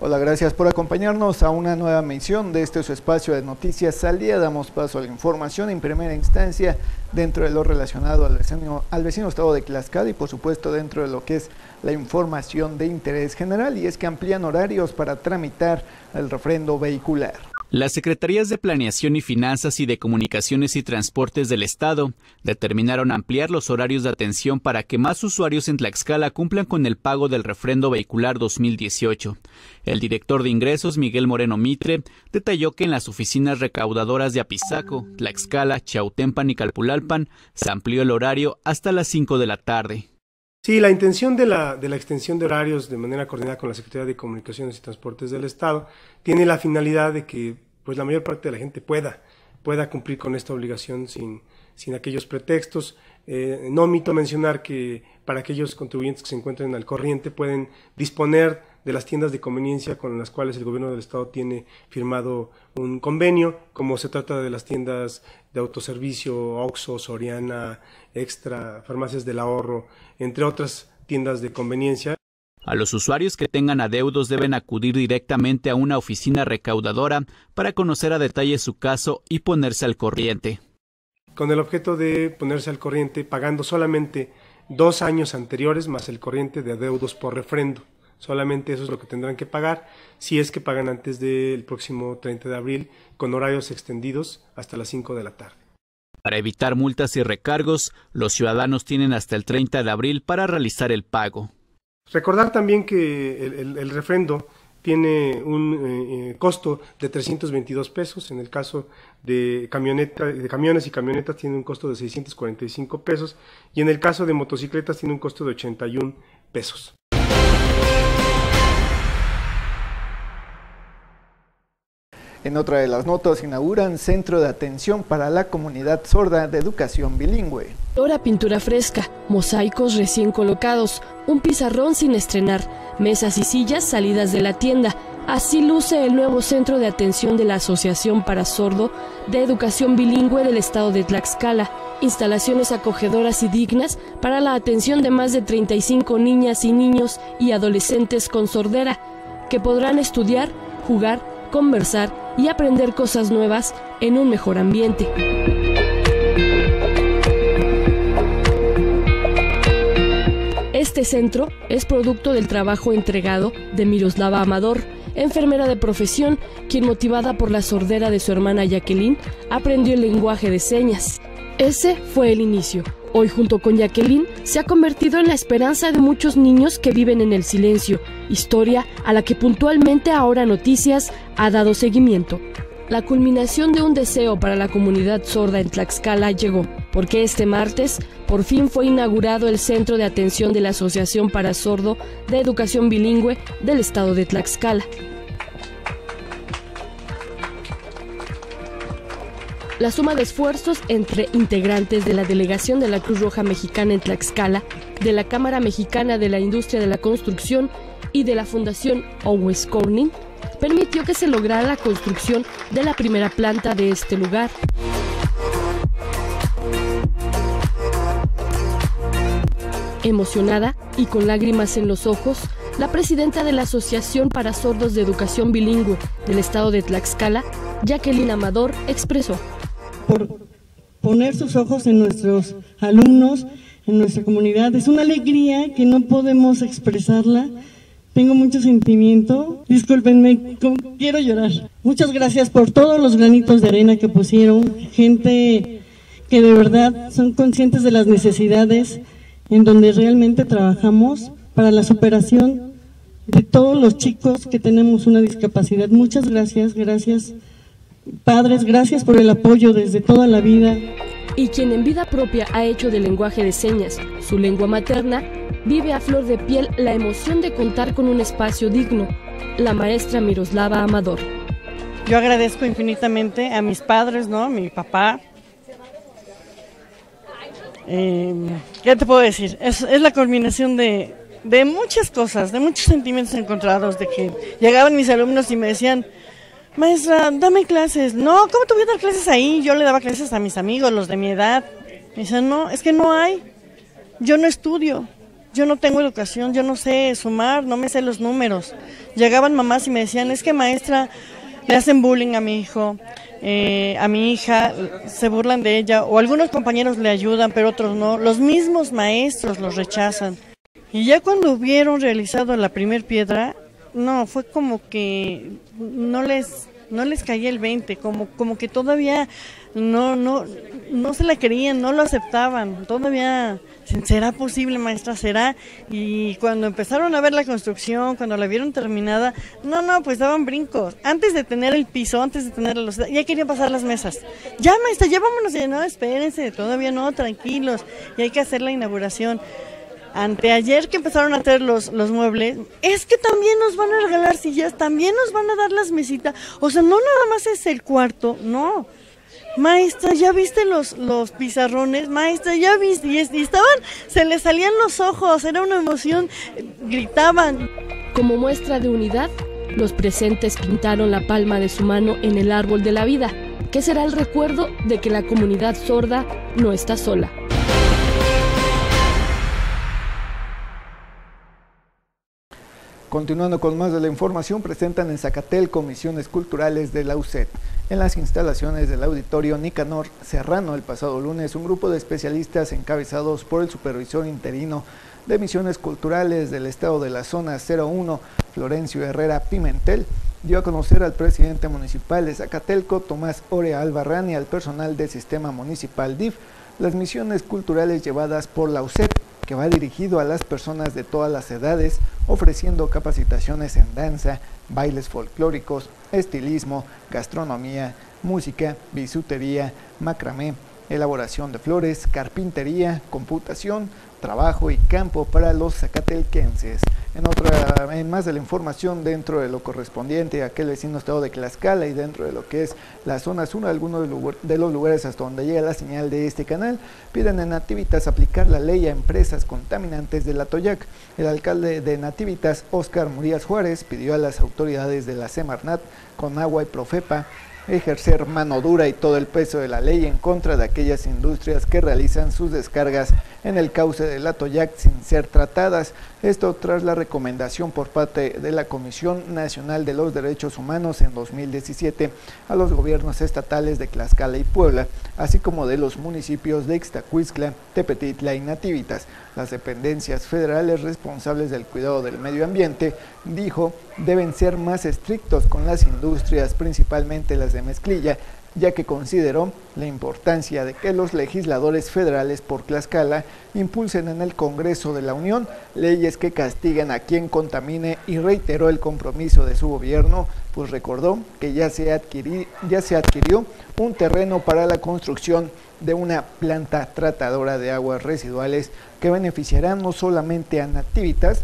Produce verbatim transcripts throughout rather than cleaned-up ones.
Hola, gracias por acompañarnos a una nueva emisión de este su espacio de noticias al día. Damos paso a la información en primera instancia dentro de lo relacionado al vecino, al vecino estado de Tlaxcala y por supuesto dentro de lo que es la información de interés general, y es que amplían horarios para tramitar el refrendo vehicular. Las Secretarías de Planeación y Finanzas y de Comunicaciones y Transportes del Estado determinaron ampliar los horarios de atención para que más usuarios en Tlaxcala cumplan con el pago del refrendo vehicular dos mil dieciocho. El director de Ingresos, Miguel Moreno Mitre, detalló que en las oficinas recaudadoras de Apizaco, Tlaxcala, Chautempan y Calpulalpan se amplió el horario hasta las cinco de la tarde. Sí, la intención de la, de la extensión de horarios de manera coordinada con la Secretaría de Comunicaciones y Transportes del Estado tiene la finalidad de que pues, la mayor parte de la gente pueda, pueda cumplir con esta obligación sin, sin aquellos pretextos. Eh, no omito mencionar que para aquellos contribuyentes que se encuentren al corriente pueden disponer de las tiendas de conveniencia con las cuales el gobierno del estado tiene firmado un convenio, como se trata de las tiendas de autoservicio, Oxxo, Soriana, Extra, Farmacias del Ahorro, entre otras tiendas de conveniencia. A los usuarios que tengan adeudos deben acudir directamente a una oficina recaudadora para conocer a detalle su caso y ponerse al corriente. Con el objeto de ponerse al corriente pagando solamente dos años anteriores más el corriente de adeudos por refrendo. Solamente eso es lo que tendrán que pagar si es que pagan antes del próximo treinta de abril con horarios extendidos hasta las cinco de la tarde. Para evitar multas y recargos, los ciudadanos tienen hasta el treinta de abril para realizar el pago. Recordar también que el, el, el refrendo tiene un eh, costo de trescientos veintidós pesos, en el caso de, camioneta, de camiones y camionetas tiene un costo de seiscientos cuarenta y cinco pesos y en el caso de motocicletas tiene un costo de ochenta y un pesos. En otra de las notas, inauguran Centro de Atención para la Comunidad Sorda de Educación Bilingüe. Ahora pintura fresca, mosaicos recién colocados, un pizarrón sin estrenar, mesas y sillas salidas de la tienda. Así luce el nuevo Centro de Atención de la Asociación para Sordo de Educación Bilingüe del estado de Tlaxcala. Instalaciones acogedoras y dignas para la atención de más de treinta y cinco niñas y niños y adolescentes con sordera, que podrán estudiar, jugar, conversar y aprender cosas nuevas en un mejor ambiente. Este centro es producto del trabajo entregado de Miroslava Amador, enfermera de profesión, quien motivada por la sordera de su hermana Jacqueline, aprendió el lenguaje de señas. Ese fue el inicio. Hoy, junto con Jacqueline, se ha convertido en la esperanza de muchos niños que viven en el silencio, historia a la que puntualmente Ahora Noticias ha dado seguimiento. La culminación de un deseo para la comunidad sorda en Tlaxcala llegó, porque este martes por fin fue inaugurado el Centro de Atención de la Asociación para Sordo de Educación Bilingüe del estado de Tlaxcala. La suma de esfuerzos entre integrantes de la Delegación de la Cruz Roja Mexicana en Tlaxcala, de la Cámara Mexicana de la Industria de la Construcción y de la Fundación Owens Corning permitió que se lograra la construcción de la primera planta de este lugar. Emocionada y con lágrimas en los ojos, la presidenta de la Asociación para Sordos de Educación Bilingüe del estado de Tlaxcala, Jacqueline Amador, expresó: por poner sus ojos en nuestros alumnos, en nuestra comunidad. Es una alegría que no podemos expresarla. Tengo mucho sentimiento. Discúlpenme, quiero llorar. Muchas gracias por todos los granitos de arena que pusieron. Gente que de verdad son conscientes de las necesidades en donde realmente trabajamos para la superación de todos los chicos que tenemos una discapacidad. Muchas gracias, gracias. Padres, gracias por el apoyo desde toda la vida. Y quien en vida propia ha hecho del lenguaje de señas su lengua materna, vive a flor de piel la emoción de contar con un espacio digno, la maestra Miroslava Amador. Yo agradezco infinitamente a mis padres, ¿no? Mi papá. Eh, ¿Qué te puedo decir? Es, es la culminación de, de muchas cosas, de muchos sentimientos encontrados, de que llegaban mis alumnos y me decían: maestra, dame clases. No, ¿cómo te voy a dar clases ahí? Yo le daba clases a mis amigos, los de mi edad. Me dicen: no, es que no hay. Yo no estudio. Yo no tengo educación, yo no sé sumar, no me sé los números. Llegaban mamás y me decían, es que maestra, le hacen bullying a mi hijo, eh, a mi hija, se burlan de ella, o algunos compañeros le ayudan, pero otros no. Los mismos maestros los rechazan. Y ya cuando hubieron realizado la primer piedra, no, fue como que no les, no les caía el veinte, como, como que todavía no, no, no se la querían, no lo aceptaban, todavía... ¿Será posible, maestra? ¿Será? Y cuando empezaron a ver la construcción, cuando la vieron terminada, no, no, pues daban brincos. Antes de tener el piso, antes de tener los... ya querían pasar las mesas. Ya, maestra, ya vámonos. Y no, espérense, todavía no, tranquilos. Y hay que hacer la inauguración. Anteayer que empezaron a hacer los, los muebles, es que también nos van a regalar sillas, también nos van a dar las mesitas. O sea, no nada más es el cuarto, no. Maestra, ¿ya viste los, los pizarrones? Maestra, ¿ya viste? Y, y estaban, se les salían los ojos, era una emoción, gritaban. Como muestra de unidad, los presentes pintaron la palma de su mano en el árbol de la vida, que será el recuerdo de que la comunidad sorda no está sola. Continuando con más de la información, presentan en Zacatel Misiones Culturales de la U C E T. En las instalaciones del Auditorio Nicanor Serrano el pasado lunes, un grupo de especialistas encabezados por el supervisor interino de Misiones Culturales del Estado de la Zona cero uno, Florencio Herrera Pimentel, dio a conocer al presidente municipal de Zacatelco, Tomás Orea Albarrán, y al personal del Sistema Municipal D I F, las misiones culturales llevadas por la U C E T, que va dirigido a las personas de todas las edades, ofreciendo capacitaciones en danza, bailes folclóricos, estilismo, gastronomía, música, bisutería, macramé, elaboración de flores, carpintería, computación, trabajo y campo para los zacatelquenses. En otra, en más de la información, dentro de lo correspondiente a aquel vecino estado de Tlaxcala y dentro de lo que es la zona sur, algunos de los lugares hasta donde llega la señal de este canal, piden en Nativitas aplicar la ley a empresas contaminantes del Atoyac. El alcalde de Nativitas, Óscar Murías Juárez, pidió a las autoridades de la Semarnat, Conagua y Profepa ejercer mano dura y todo el peso de la ley en contra de aquellas industrias que realizan sus descargas en el cauce del Atoyac sin ser tratadas. Esto tras la recomendación por parte de la Comisión Nacional de los Derechos Humanos en dos mil diecisiete a los gobiernos estatales de Tlaxcala y Puebla, así como de los municipios de Ixtacuistla, Tepetitla y Nativitas. Las dependencias federales responsables del cuidado del medio ambiente, dijo, deben ser más estrictos con las industrias, principalmente las de mezclilla, ya que consideró la importancia de que los legisladores federales por Tlaxcala impulsen en el Congreso de la Unión leyes que castiguen a quien contamine, y reiteró el compromiso de su gobierno, pues recordó que ya se, adquirí, ya se adquirió un terreno para la construcción de una planta tratadora de aguas residuales que beneficiará no solamente a Nativitas,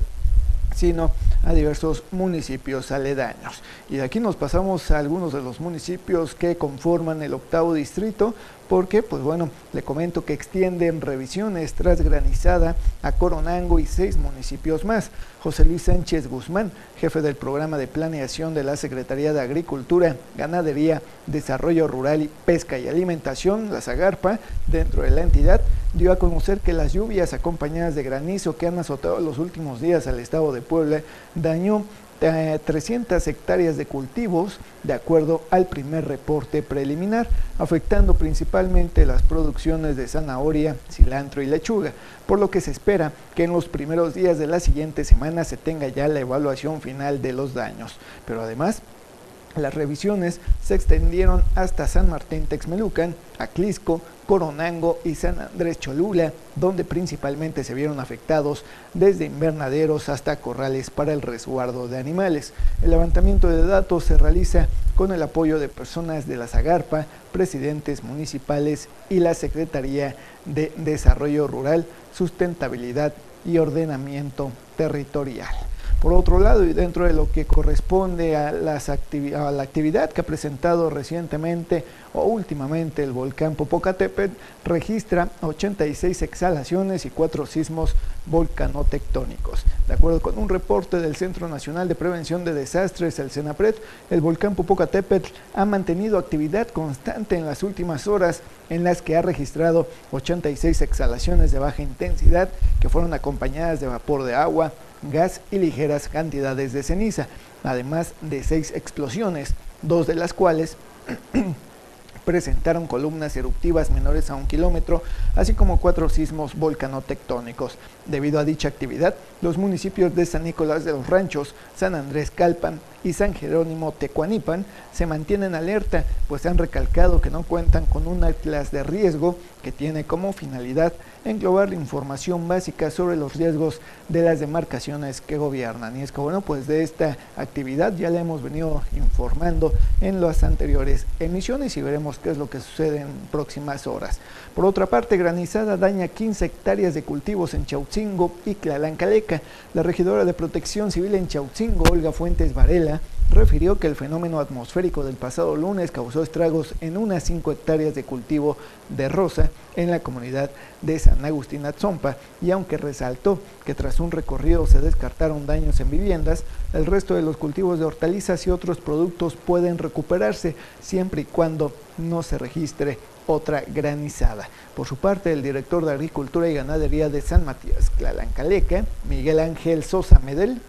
sino a diversos municipios aledaños. Y de aquí nos pasamos a algunos de los municipios que conforman el octavo distrito, porque, pues bueno, le comento que extienden revisiones tras granizada a Coronango y seis municipios más. José Luis Sánchez Guzmán, jefe del programa de planeación de la Secretaría de Agricultura, Ganadería, Desarrollo Rural y Pesca y Alimentación, la SAGARPA, dentro de la entidad, dio a conocer que las lluvias acompañadas de granizo que han azotado los últimos días al estado de Puebla dañó trescientas hectáreas de cultivos, de acuerdo al primer reporte preliminar, afectando principalmente las producciones de zanahoria, cilantro y lechuga, por lo que se espera que en los primeros días de la siguiente semana se tenga ya la evaluación final de los daños. Pero además, las revisiones se extendieron hasta San Martín Texmelucan, Aclisco, Coronango y San Andrés Cholula, donde principalmente se vieron afectados desde invernaderos hasta corrales para el resguardo de animales. El levantamiento de datos se realiza con el apoyo de personas de la SAGARPA, presidentes municipales y la Secretaría de Desarrollo Rural, Sustentabilidad y Ordenamiento Territorial. Por otro lado, y dentro de lo que corresponde a, las activi a la actividad que ha presentado recientemente o últimamente el volcán Popocatépetl, registra ochenta y seis exhalaciones y cuatro sismos volcanotectónicos. De acuerdo con un reporte del Centro Nacional de Prevención de Desastres, el CENAPRED, el volcán Popocatépetl ha mantenido actividad constante en las últimas horas, en las que ha registrado ochenta y seis exhalaciones de baja intensidad que fueron acompañadas de vapor de agua, gas y ligeras cantidades de ceniza, además de seis explosiones, dos de las cuales presentaron columnas eruptivas menores a un kilómetro, así como cuatro sismos volcanotectónicos. Debido a dicha actividad, los municipios de San Nicolás de los Ranchos, San Andrés Calpan y San Jerónimo Tecuanipan se mantienen alerta, pues han recalcado que no cuentan con un atlas de riesgo que tiene como finalidad englobar la información básica sobre los riesgos de las demarcaciones que gobiernan. Y es que bueno, pues de esta actividad ya la hemos venido informando en las anteriores emisiones y veremos qué es lo que sucede en próximas horas. Por otra parte, granizada daña quince hectáreas de cultivos en Chautzingo y Tlalancaleca. La regidora de Protección Civil en Chautzingo, Olga Fuentes Varela, refirió que el fenómeno atmosférico del pasado lunes causó estragos en unas cinco hectáreas de cultivo de rosa en la comunidad de San Agustín Atzompa, y aunque resaltó que tras un recorrido se descartaron daños en viviendas, el resto de los cultivos de hortalizas y otros productos pueden recuperarse siempre y cuando no se registre otra granizada. Por su parte, el director de Agricultura y Ganadería de San Matías Tlalancaleca, Miguel Ángel Sosa Medel,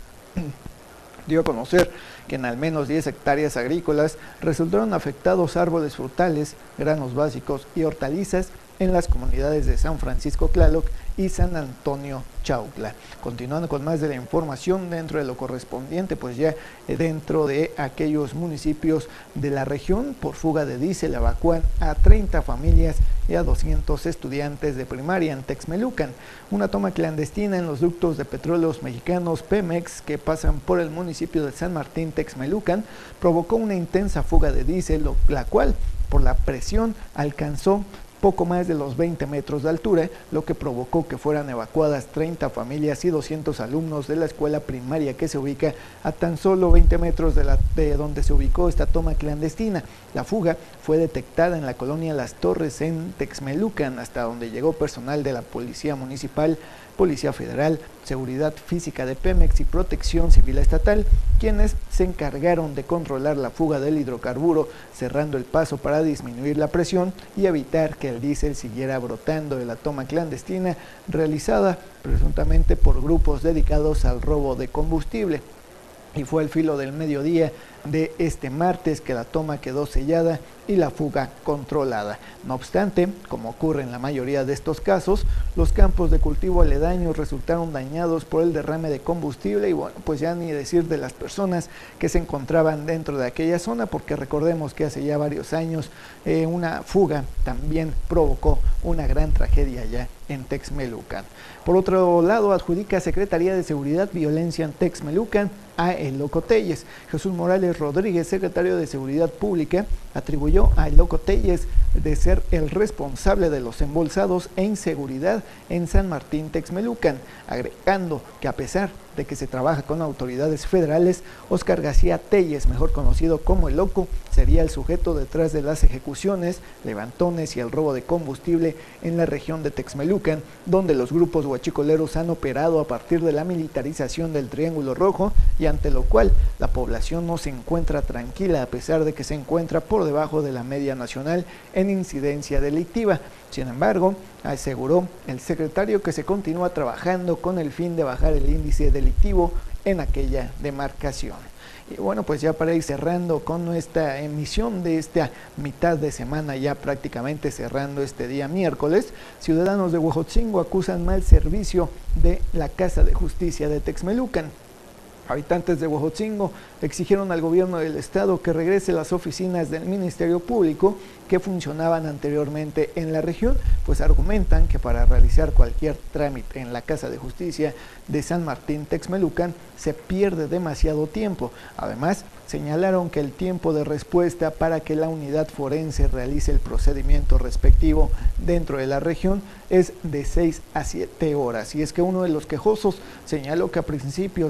dio a conocer que en al menos diez hectáreas agrícolas resultaron afectados árboles frutales, granos básicos y hortalizas en las comunidades de San Francisco Tlaloc y San Antonio Chautla. Continuando con más de la información dentro de lo correspondiente, pues ya dentro de aquellos municipios de la región, por fuga de diésel evacúan a treinta familias y a doscientos estudiantes de primaria en Texmelucan. Una toma clandestina en los ductos de petróleos mexicanos Pemex que pasan por el municipio de San Martín Texmelucan provocó una intensa fuga de diésel, la cual por la presión alcanzó poco más de los veinte metros de altura, lo que provocó que fueran evacuadas treinta familias y doscientos alumnos de la escuela primaria que se ubica a tan solo veinte metros de, la, de donde se ubicó esta toma clandestina. La fuga fue detectada en la colonia Las Torres en Texmelucan, hasta donde llegó personal de la Policía Municipal, Policía Federal, Seguridad Física de Pemex y Protección Civil Estatal, quienes se encargaron de controlar la fuga del hidrocarburo, cerrando el paso para disminuir la presión y evitar que el diésel siguiera brotando de la toma clandestina realizada presuntamente por grupos dedicados al robo de combustible. Y fue al filo del mediodía de este martes que la toma quedó sellada y la fuga controlada. No obstante, como ocurre en la mayoría de estos casos, los campos de cultivo aledaños resultaron dañados por el derrame de combustible y bueno, pues ya ni decir de las personas que se encontraban dentro de aquella zona, porque recordemos que hace ya varios años eh, una fuga también provocó una gran tragedia allá en Texmelucan. Por otro lado, adjudica Secretaría de Seguridad Violencia en Texmelucan a El Loco Telles. Jesús Morales Rodríguez, secretario de Seguridad Pública, atribuyó a El Loco Telles de ser el responsable de los embolsados e inseguridad en San Martín Texmelucan, agregando que a pesar de que se trabaja con autoridades federales, Óscar García Telles, mejor conocido como El Loco, sería el sujeto detrás de las ejecuciones, levantones y el robo de combustible en la región de Texmelucan, donde los grupos huachicoleros han operado a partir de la militarización del Triángulo Rojo y ante lo cual la población no se encuentra tranquila a pesar de que se encuentra por debajo de la media nacional en incidencia delictiva. Sin embargo, aseguró el secretario que se continúa trabajando con el fin de bajar el índice delictivo en aquella demarcación. Y bueno, pues ya para ir cerrando con nuestra emisión de esta mitad de semana, ya prácticamente cerrando este día miércoles, ciudadanos de Huejotzingo acusan mal servicio de la Casa de Justicia de Texmelucan. Habitantes de Huejotzingo exigieron al gobierno del estado que regrese las oficinas del Ministerio Público que funcionaban anteriormente en la región, pues argumentan que para realizar cualquier trámite en la Casa de Justicia de San Martín Texmelucan se pierde demasiado tiempo. Además, señalaron que el tiempo de respuesta para que la unidad forense realice el procedimiento respectivo dentro de la región es de seis a siete horas. Y es que uno de los quejosos señaló que a principios de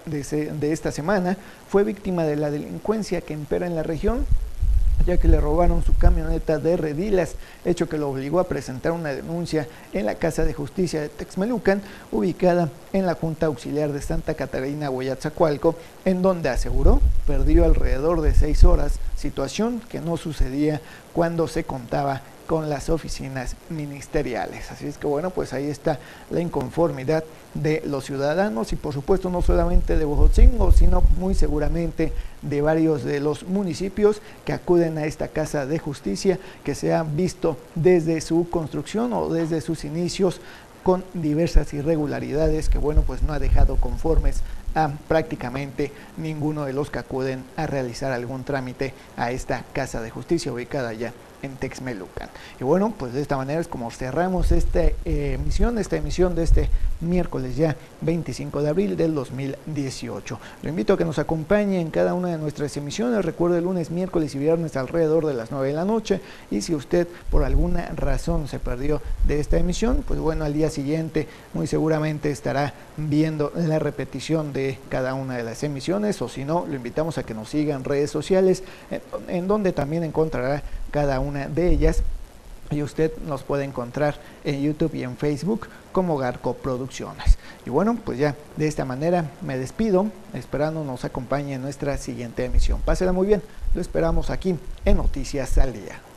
de, ese, de esta semana fue víctima de la delincuencia que impera en la región, ya que le robaron su camioneta de redilas, hecho que lo obligó a presentar una denuncia en la Casa de Justicia de Texmelucan, ubicada en la Junta Auxiliar de Santa Catarina, Huayatzacualco, en donde aseguró perdió alrededor de seis horas, situación que no sucedía cuando se contaba con las oficinas ministeriales. Así es que bueno, pues ahí está la inconformidad de los ciudadanos y por supuesto no solamente de Huejotzingo, sino muy seguramente de varios de los municipios que acuden a esta Casa de Justicia, que se ha visto desde su construcción o desde sus inicios con diversas irregularidades que bueno, pues no ha dejado conformes a prácticamente ninguno de los que acuden a realizar algún trámite a esta Casa de Justicia ubicada ya en Texmelucan. Y bueno, pues de esta manera es como cerramos esta eh, emisión, esta emisión de este miércoles ya veinticinco de abril del dos mil dieciocho. Lo invito a que nos acompañe en cada una de nuestras emisiones. Recuerde, lunes, miércoles y viernes alrededor de las nueve de la noche. Y si usted por alguna razón se perdió de esta emisión, pues bueno, al día siguiente muy seguramente estará viendo la repetición de cada una de las emisiones, o si no, lo invitamos a que nos siga en redes sociales, en, en donde también encontrará cada una de ellas, y usted nos puede encontrar en YouTube y en Facebook como Garco Producciones. Y bueno, pues ya de esta manera me despido, esperando nos acompañe en nuestra siguiente emisión. Pásela muy bien, lo esperamos aquí en Noticias al Día.